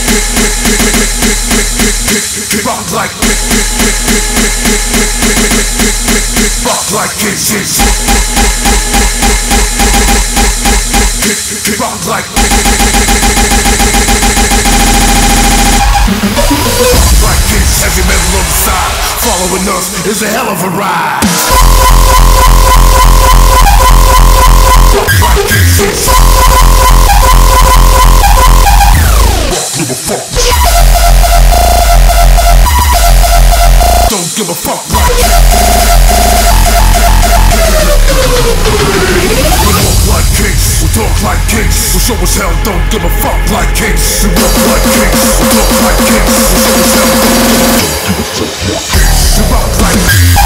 Rock like kings. Rock like kings. Heavy metal on the side. Following us is a hell of a ride. Rock like kings. Give a fuck. Don't give a fuck like we walk like kings, we talk like kings, we show as hell don't give a fuck like kings. We walk like kings, we talk like kings, we show as hell don't give a fuck like kings. We rock like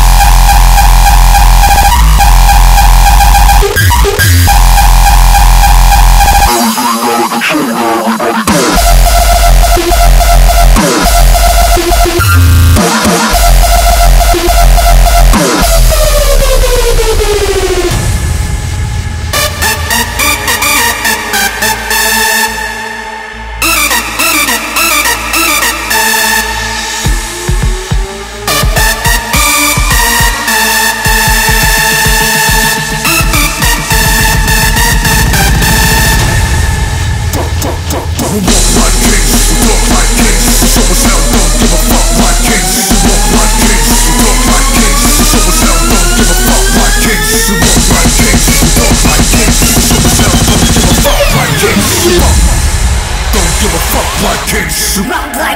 we walk like kings, we talk like kings, we show as hell don't give a fuck like kings. We walk like kings, we talk like kings, we show as hell don't give a fuck like kings. We walk like kings, we talk like kings, we show as hell don't give a fuck like kings. We walk, don't give a fuck like kings. We rock like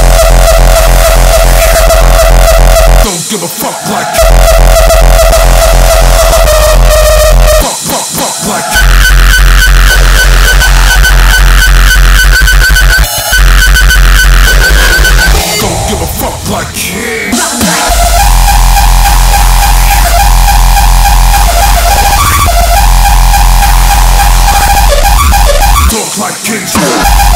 don't give a fuck like fuck like don't give a fuck like kings. Talk like kings.